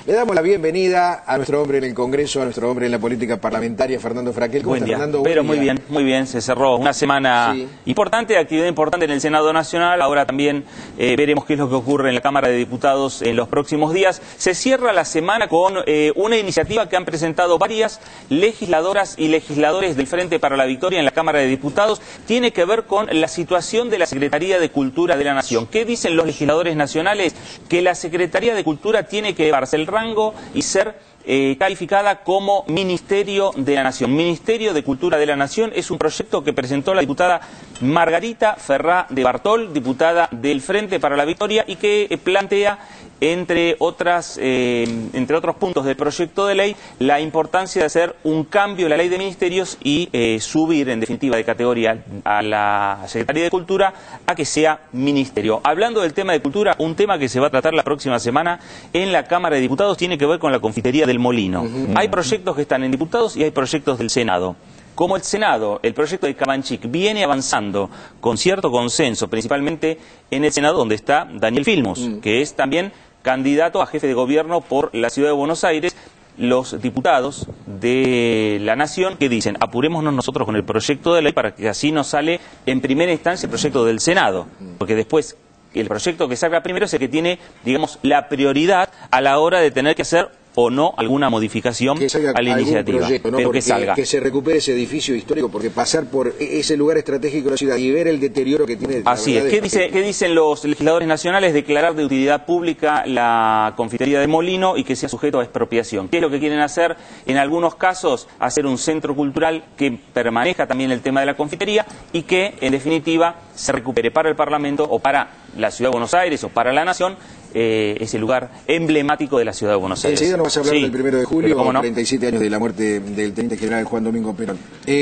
Le damos la bienvenida a nuestro hombre en el Congreso, a nuestro hombre en la política parlamentaria, Fernando Fraquel. ¿Cómo está, Fernando? Pero muy bien, se cerró una semana importante, actividad importante en el Senado Nacional. Ahora también veremos qué es lo que ocurre en la Cámara de Diputados en los próximos días. Se cierra la semana con una iniciativa que han presentado varias legisladoras y legisladores del Frente para la Victoria en la Cámara de Diputados. Tiene que ver con la situación de la Secretaría de Cultura de la Nación. ¿Qué dicen los legisladores nacionales? Que la Secretaría de Cultura tiene que llevarse el rango y ser calificada como Ministerio de la Nación. Ministerio de Cultura de la Nación es un proyecto que presentó la diputada Margarita Ferrá de Bartol, diputada del Frente para la Victoria, y que plantea, entre otros puntos del proyecto de ley, la importancia de hacer un cambio en la ley de ministerios y subir, en definitiva, de categoría a la Secretaría de Cultura a que sea ministerio. Hablando del tema de cultura, un tema que se va a tratar la próxima semana en la Cámara de Diputados tiene que ver con la confitería del Molino. Hay proyectos que están en diputados y hay proyectos del Senado. Como el Senado, el proyecto de Cabanchik viene avanzando con cierto consenso, principalmente en el Senado, donde está Daniel Filmus, que es también candidato a jefe de gobierno por la Ciudad de Buenos Aires. Los diputados de la Nación que dicen, apurémonos nosotros con el proyecto de ley para que así nos sale en primera instancia el proyecto del Senado, porque después el proyecto que salga primero es el que tiene, digamos, la prioridad a la hora de tener que hacer o no alguna modificación a la iniciativa, proyecto, ¿no? Pero que salga. Que se recupere ese edificio histórico, porque pasar por ese lugar estratégico de la ciudad y ver el deterioro que tiene... Así es. ¿Qué dicen los legisladores nacionales? Declarar de utilidad pública la confitería de Molino y que sea sujeto a expropiación. ¿Qué es lo que quieren hacer? En algunos casos, hacer un centro cultural que permanezca también el tema de la confitería y que, en definitiva, se recupere para el Parlamento o para la Ciudad de Buenos Aires o para la Nación ese lugar emblemático de la Ciudad de Buenos Aires. Enseguida nos vas a hablar del 1 de julio, no? 47 años de la muerte del teniente general Juan Domingo Perón.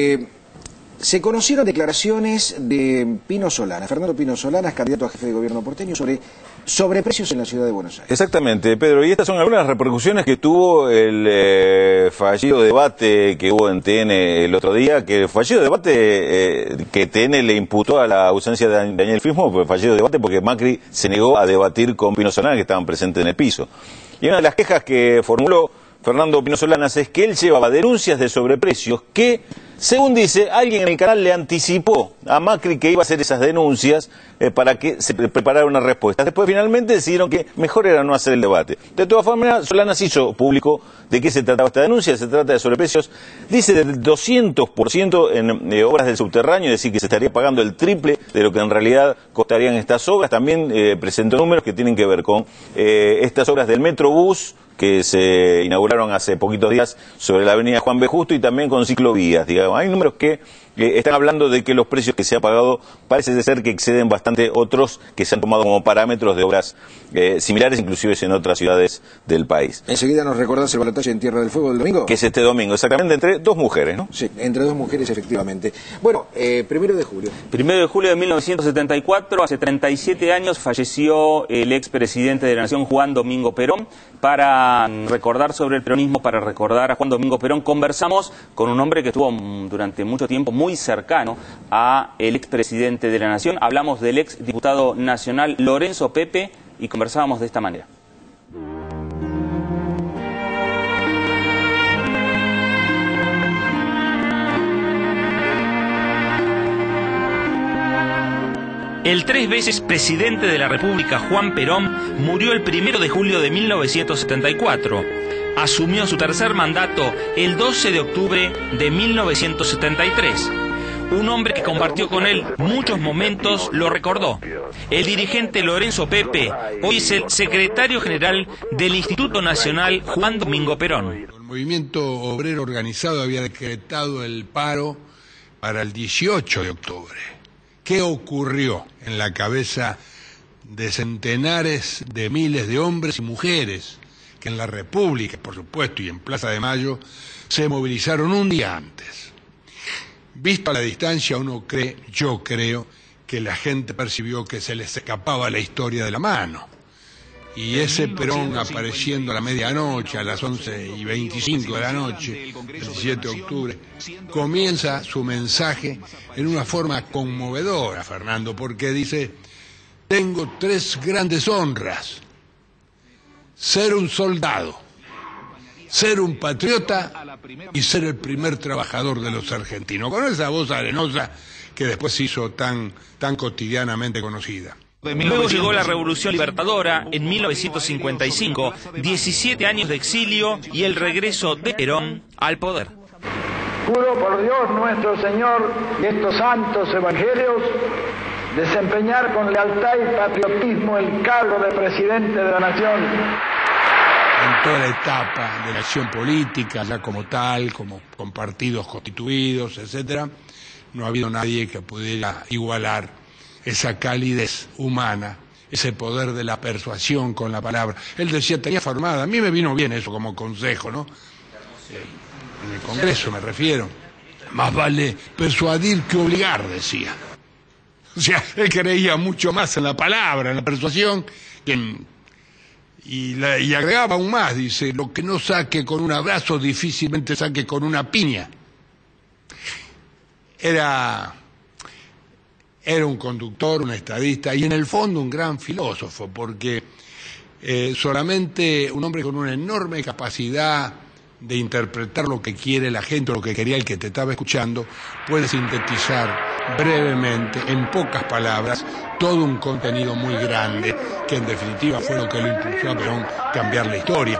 Se conocieron declaraciones de Pino Solanas, Fernando Pino Solanas, candidato a jefe de gobierno porteño, sobre precios en la Ciudad de Buenos Aires. Exactamente, Pedro, y estas son algunas repercusiones que tuvo el fallido debate que hubo en TN el otro día, que el fallido debate que TN le imputó a la ausencia de Daniel Filmus, fue fallido debate porque Macri se negó a debatir con Pino Solanas, que estaban presentes en el piso. Y una de las quejas que formuló Fernando Pino Solanas es que él llevaba denuncias de sobreprecios que, según dice, alguien en el canal le anticipó a Macri que iba a hacer esas denuncias para que se preparara una respuesta. Después finalmente decidieron que mejor era no hacer el debate. De todas formas, Solanas hizo público de qué se trataba esta denuncia. Se trata de sobreprecios, dice, del 200% en obras del subterráneo, es decir, que se estaría pagando el triple de lo que en realidad costarían estas obras. También presentó números que tienen que ver con estas obras del Metrobús, que se inauguraron hace poquitos días sobre la avenida Juan B. Justo, y también con ciclovías, digamos. Hay números que están hablando de que los precios que se ha pagado parece ser que exceden bastante otros que se han tomado como parámetros de obras similares, inclusive en otras ciudades del país. Enseguida nos recordás el balotaje en Tierra del Fuego del domingo. Que es este domingo, exactamente, entre dos mujeres, ¿no? Sí, entre dos mujeres, efectivamente. Bueno, 1 de julio. 1 de julio de 1974, hace 37 años, falleció el expresidente de la Nación, Juan Domingo Perón. Para recordar sobre el peronismo, para recordar a Juan Domingo Perón, conversamos con un hombre que estuvo durante mucho tiempo muy cercano a el expresidente de la Nación. Hablamos del ex diputado nacional Lorenzo Pepe y conversábamos de esta manera. El 3 veces presidente de la República, Juan Perón, murió el 1 de julio de 1974. Asumió su tercer mandato el 12 de octubre de 1973. Un hombre que compartió con él muchos momentos lo recordó. El dirigente Lorenzo Pepe hoy es el secretario general del Instituto Nacional Juan Domingo Perón. El movimiento obrero organizado había decretado el paro para el 18 de octubre. ¿Qué ocurrió en la cabeza de centenares de miles de hombres y mujeres que en la República, por supuesto, y en Plaza de Mayo, se movilizaron un día antes? Visto a la distancia, yo creo, que la gente percibió que se les escapaba la historia de la mano. Y ese Perón apareciendo a la medianoche, a las 11:25 de la noche, el 17 de octubre, comienza su mensaje en una forma conmovedora, Fernando, porque dice: tengo 3 grandes honras: ser un soldado, ser un patriota y ser el primer trabajador de los argentinos, con esa voz arenosa que después se hizo tan cotidianamente conocida. Luego llegó la Revolución Libertadora en 1955, 17 años de exilio y el regreso de Perón al poder. Juro por Dios nuestro Señor y estos santos evangelios desempeñar con lealtad y patriotismo el cargo de presidente de la nación. En toda la etapa de la acción política, ya como tal, como con partidos constituidos, etcétera, no ha habido nadie que pudiera igualar esa calidez humana, ese poder de la persuasión con la palabra. Él decía, tenía formada, a mí me vino bien eso como consejo, ¿no? En el Congreso me refiero. Más vale persuadir que obligar, decía. O sea, él creía mucho más en la palabra, en la persuasión, y agregaba aún más, dice, lo que no saque con un abrazo difícilmente saque con una piña. Era un conductor, un estadista y en el fondo un gran filósofo, porque solamente un hombre con una enorme capacidad de interpretar lo que quiere la gente o lo que quería el que te estaba escuchando puede sintetizar brevemente, en pocas palabras, todo un contenido muy grande que en definitiva fue lo que lo impulsó a Perón cambiar la historia.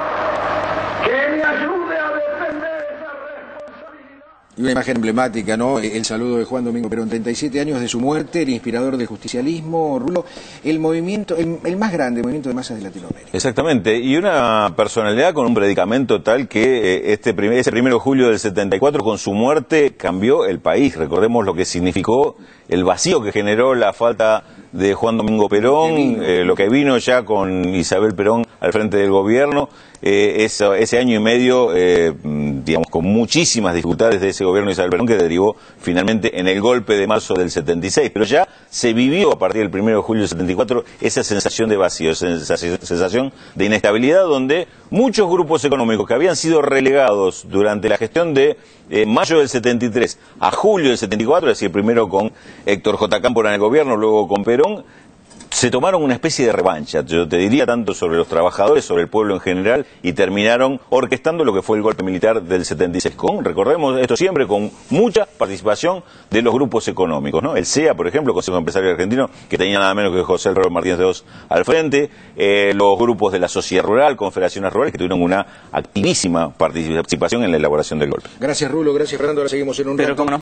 Y una imagen emblemática, ¿no? El saludo de Juan Domingo Perón, 37 años de su muerte, el inspirador del justicialismo, Rulo, el movimiento, el más grande movimiento de masas de Latinoamérica. Exactamente, y una personalidad con un predicamento tal que ese 1 de julio del 74, con su muerte, cambió el país. Recordemos lo que significó el vacío que generó la falta de Juan Domingo Perón, lo que vino ya con Isabel Perón al frente del gobierno, ese año y medio, digamos, con muchísimas dificultades de ese gobierno de Isabel Perón, que derivó finalmente en el golpe de marzo del 76. Pero ya se vivió a partir del 1 de julio del 74 esa sensación de vacío, esa sensación de inestabilidad, donde muchos grupos económicos que habían sido relegados durante la gestión de mayo del 73 a julio del 74, es decir, primero con Héctor J. Cámpora en el gobierno, luego con Perón, se tomaron una especie de revancha, yo te diría, tanto sobre los trabajadores, sobre el pueblo en general, y terminaron orquestando lo que fue el golpe militar del 76, recordemos esto siempre, con mucha participación de los grupos económicos, ¿no? El CEA, por ejemplo, Consejo Empresario Argentino, que tenía nada menos que José Alfredo Martínez de Oz al frente, los grupos de la sociedad rural, confederaciones rurales, que tuvieron una activísima participación en la elaboración del golpe. Gracias, Rulo, gracias, Fernando, ahora seguimos en un rato.